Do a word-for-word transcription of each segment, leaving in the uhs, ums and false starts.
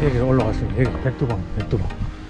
여기 올라갔습니다. 여기 백두봉, 백두봉.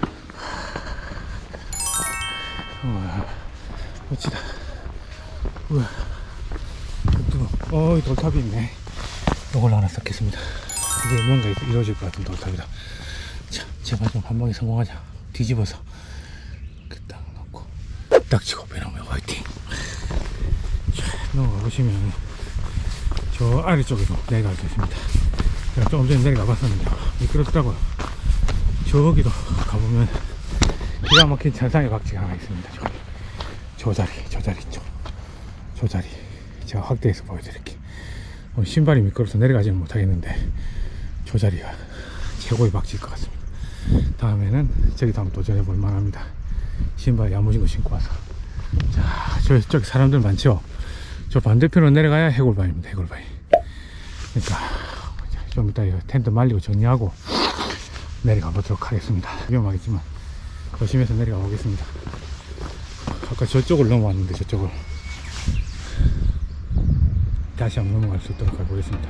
우와, 멋지다. 우와, 백두봉. 어, 돌탑이 있네. 이걸 하나 쌓겠습니다. 이게 뭔가 이루어질 것 같은 돌탑이다. 자, 제발 좀 한 방에 성공하자. 뒤집어서 딱 놓고 딱 치고 빼놓으면 화이팅. 자, 넘어가 보시면 저 아래쪽에도 내려갈 수 있습니다. 제가 조금 전에 내려가 봤었는데 미끄럽더라고요. 저기도 가보면 기가 막힌 천상의 박쥐가 하나 있습니다. 저기 저 자리, 저 자리 쪽, 저 자리 제가 확대해서 보여드릴게요. 어, 신발이 미끄러워서 내려가지는 못하겠는데 저 자리가 최고의 박쥐일 것 같습니다. 다음에는 저기도 한번 도전해 볼 만합니다. 신발 야무진 거 신고 와서. 자, 저, 저기 사람들 많죠? 저 반대편으로 내려가야 해골바위입니다. 해골바위. 그러니까 좀 이따 이거 텐트 말리고 정리하고 내려가 보도록 하겠습니다. 위험하겠지만 조심해서 내려가 보겠습니다. 아까 저쪽을 넘어왔는데 저쪽을 다시 한번 넘어갈 수 있도록 해보겠습니다.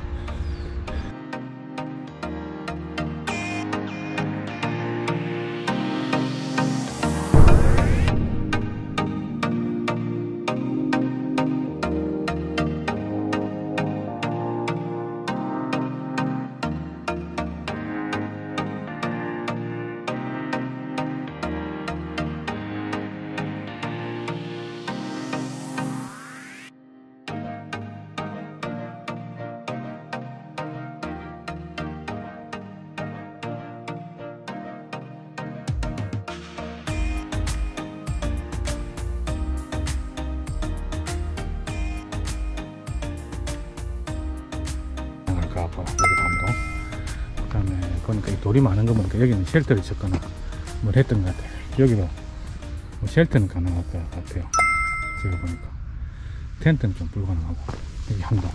그 아까 여기 담동, 그 다음에 보니까 이 돌이 많은 거 보니까 여기는 쉘터를 짓거나 뭘 했던 것 같아요. 여기도 뭐 쉘터는 가능할 것 같아요. 제가 보니까 텐트는 좀 불가능하고. 여기 한동,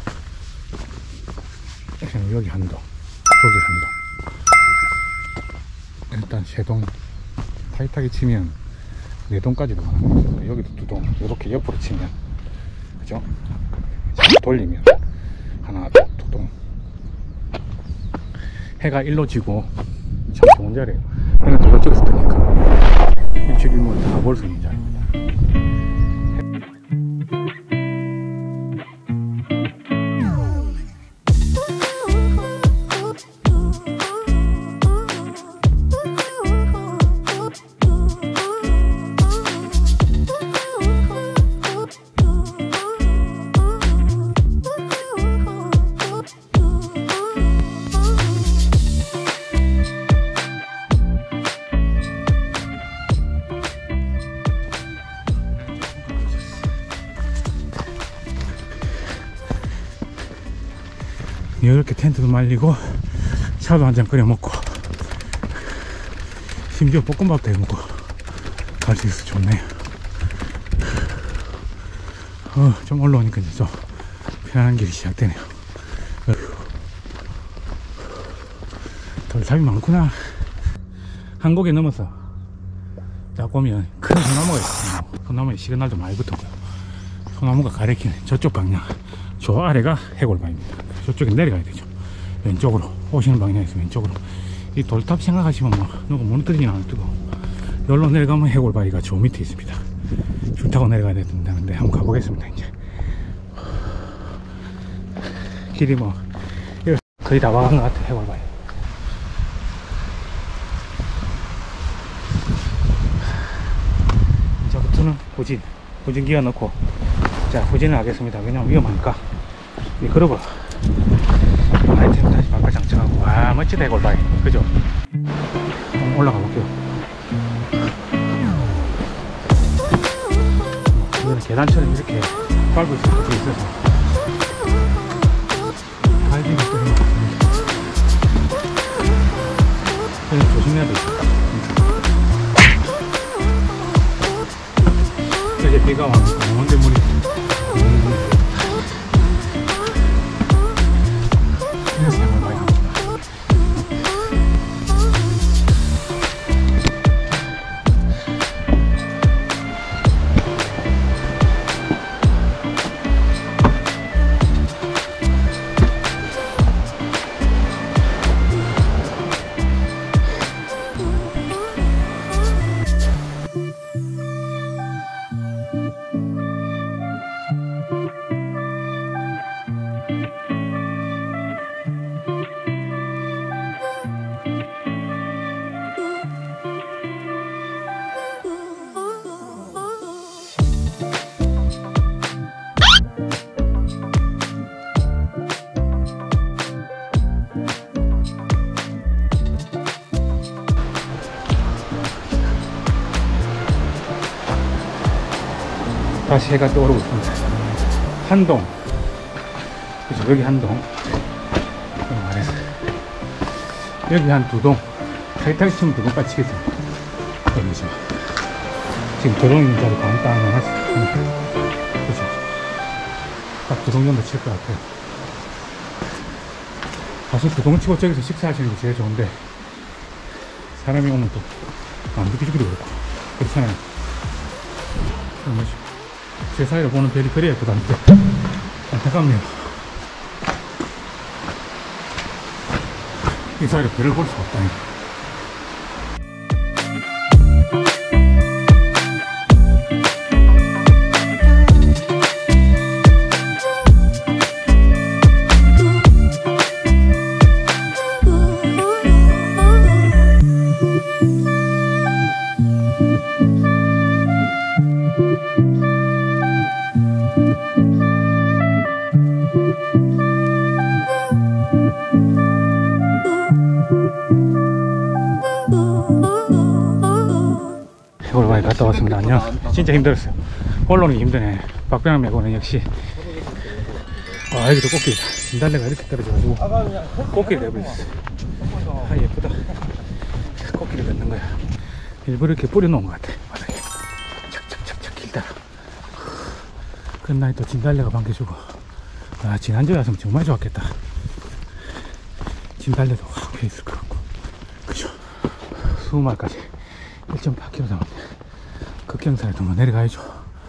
여기 한동, 저기 한동, 일단 세 동 타이트하게 치면 네 동까지도 가능합니다. 여기도 두 동, 이렇게 옆으로 치면, 그죠? 돌리면 하나, 두 동. 해가 일로 지고 참 좋은 자리에요. 해는 또 저쪽에서 뜨니까 일출일몰 다 볼 수 있는 자리입니다. 이렇게 텐트도 말리고 차도 한잔 끓여 먹고 심지어 볶음밥도 해 먹고 갈 수 있어서 좋네요. 어, 좀 올라오니까 이제 좀 편안한 길이 시작되네요. 돌탑이 많구나. 한 곡에 넘어서 딱 보면 큰 소나무가 있어요. 소나무에 시그널도 많이 붙었고요. 소나무가 가리키는 저쪽 방향, 저 아래가 해골바위입니다. 저쪽에 내려가야 되죠. 왼쪽으로 오시는 방향에서 왼쪽으로. 이 돌탑 생각하시면 뭐 누구 무너뜨리진 않을 테고, 여기로 내려가면 해골바위가 저 밑에 있습니다. 줄 타고 내려가야 된다는데 한번 가보겠습니다. 이제 길이 뭐 거의 다 와간 것 같아. 해골바위. 이제부터는 후진 후진 기어 넣고, 자 후진을 하겠습니다. 왜냐면 위험하니까. 미끄러워. 아이템 다시 바꿔 장착하고. 와 멋지다 해골바위, 그죠? 한번 올라가 볼게요. 이거는 계단처럼 이렇게 밟을 수 있어서 밟으면 또 힘이 없습니다. 그래서 조심해야 되겠다. 이제 비가 와서 먼데 물이 그래서 양을 많이 합니다. 다시 해가 떠오르고 있습니다. 한동. 그죠, 여기 한동. 말해서. 여기 한 두 동. 타이트하게 치면 두 동까지 치겠습니다. 여기죠. 지금 도동 있는 자리 간단히 해놨어요. 그죠. 딱 두 동 정도 칠 것 같아요. 사실 두 동 치고 저기서 식사하시는 게 제일 좋은데, 사람이 오면 또, 안 비키기도 그렇고. 그렇잖아요. 제 사이를 보는 별이 그리 예쁘다는데, 안타깝네요. 이 사이로 별을 볼 수가 없다니. 오랜만에 갔다 왔습니다. 안녕. 진짜 힘들었어요. 올라오는 게 힘드네. 박병환 메고는 역시. 아, 여기도 꽃길이다. 진달래가 이렇게 떨어져가지고 꽃길이 돼버렸어. 아, 예쁘다. 꽃길이 걷는 거야. 일부러 이렇게 뿌려놓은 것 같아. 바닥에 착착착착 길다. 끝나이 또 진달래가 반겨주고. 아, 지난주에 왔으면 정말 좋았겠다. 진달래도 확 펴있을 것 같고. 그죠? 수우마을까지 일 점 팔 킬로미터 남았네. 극경사에 더 내려가야죠.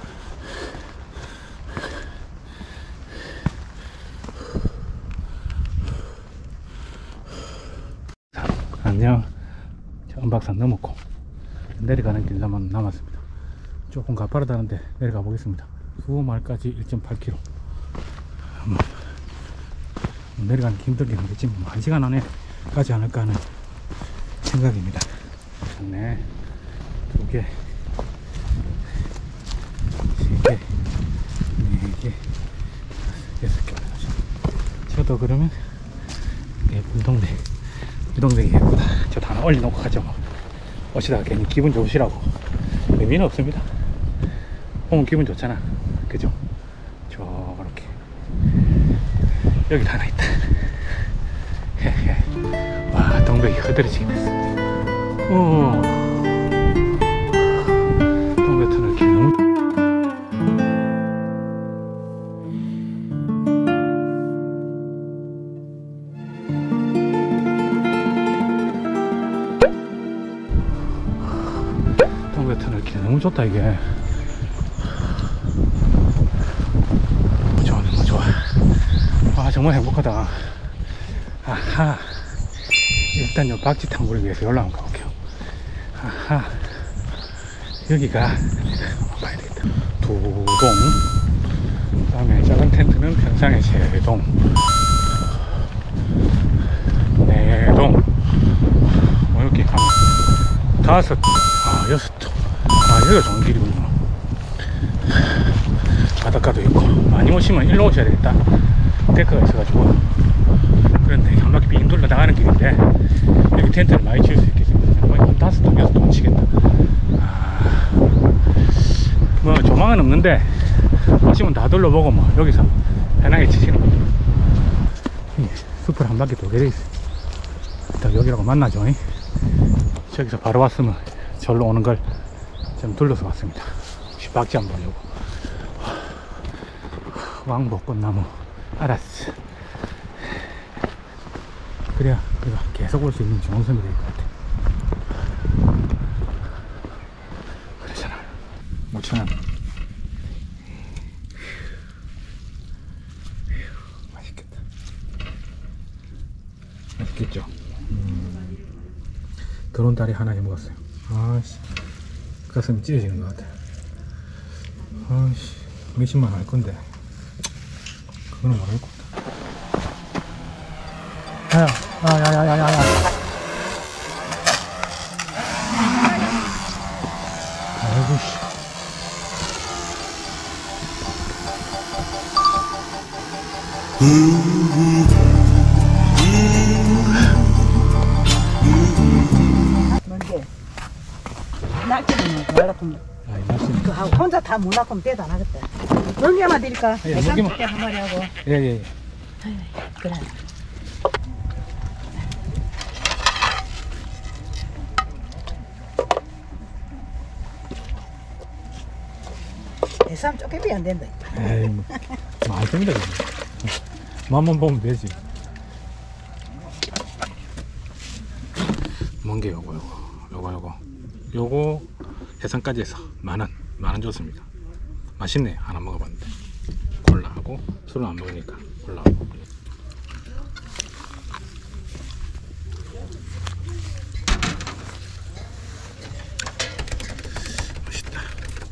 안녕. 은박산 넘었고 내려가는 길 남았, 남았습니다. 조금 가파르다는데 내려가 보겠습니다. 수호마을까지 일 점 팔 킬로미터. 뭐, 내려가는 게 힘들긴 하겠지만 뭐 한 시간 안에 가지 않을까 하는 생각입니다. 네, 두 개, 세 개, 네 개, 여섯 개 올라가죠. 저도 그러면 예쁜 동네, 이 동네가 예쁘다. 저도 하나 올려놓고 가죠. 뭐. 오시다가 괜히 기분 좋으시라고. 의미는 없습니다. 오면 기분 좋잖아. 그죠? 저렇게. 여기도 하나 있다. 와, 동백이 흐드러지게 됐어. 오. 동백 터널 길 너무. 동백 터널 길 너무 좋다, 이게. 너무 좋아, 너무 좋아. 아, 정말 행복하다. 아하. 일단 요 박지탕굴을 위해서 올라온 가 볼게요. 아하. 여기가 봐야 되겠다. 두동. 그 다음에 작은 텐트는 평상의 세동. 네동. 뭐 이렇게 가면 다섯. 아, 여섯. 아, 여기가 좋은 길이군요. 바닷가도 있고. 많이 오시면 일로 오셔야 되겠다. 데크가 있어가지고. 그런데 한 바퀴 빙 돌려 나가는 길인데 여기 텐트를 많이 칠 수 있겠습니다. 거의 한 다섯 동, 여섯 동 치겠다. 아, 뭐 조망은 없는데 오시면 다 둘러보고 뭐 여기서 편하게 치시는 거죠. 숲을 한 바퀴 돌게 돼 있어요. 일단 여기라고 만나죠. 저기서 바로 왔으면 절로 오는 걸 좀 둘러서 왔습니다. 혹시 박쥐 한번 보려고. 왕복꽃나무. 알았어. 그래야 우리가 계속 올 수 있는 정선이 될 것 같아. 그렇잖아. 오천 원. 맛있겠다. 맛있겠죠? 음. 드론 다리 하나 해 먹었어요. 아씨, 가슴이 찢어지는 것 같아. 아씨, 몇십만 할 건데 그거는 모르겠고. 야야, 야야야야야야. 아이고 씨. 뭔데? 낙지는 뭐 달라붙는. 아이, 낙지는 그 하고 혼자 다 못 낚으면 배도 안 하겠다. 먹이만 드릴까? 예, 해삼 먹이만. 두께 한 마리 하고. 예, 예. 그래. 해삼 쪼개비 안 된다. 에이, 뭐, 말 됩니다, 그냥. 맛만 보면 되지. 뭔 게 요거, 요거, 요거, 요거. 요거, 해상까지 해서 만 원, 만 원 줬습니다. 맛있네. 하나 먹어봤는데. 콜라하고, 술은 안 먹으니까 콜라하고. 맛있다.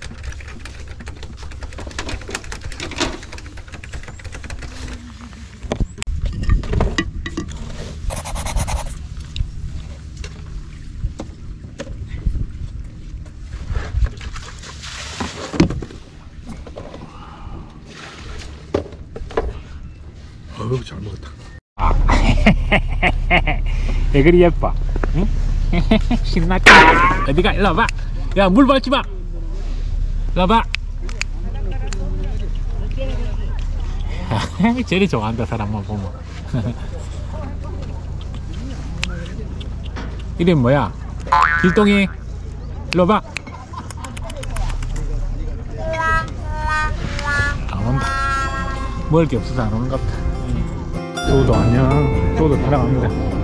어우, 잘 먹었다. 아, 왜 그리 예뻐? 응? 신났지? 어디가? 일로 와봐. 야, 물 밟지 마. 일로 와봐. 제일 좋아한다, 사람만 보면. 이름 뭐야? 길동이. 일로 와봐. 안 온다. 먹을 게 없어서 안 오는 것 같아. 소도 안녕. 소도 따라갑니다.